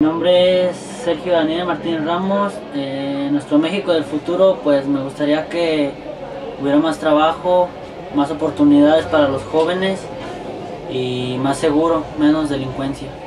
Mi nombre es Sergio Daniel Martínez Ramos. Nuestro México del futuro, pues me gustaría que hubiera más trabajo, más oportunidades para los jóvenes y más seguro, menos delincuencia.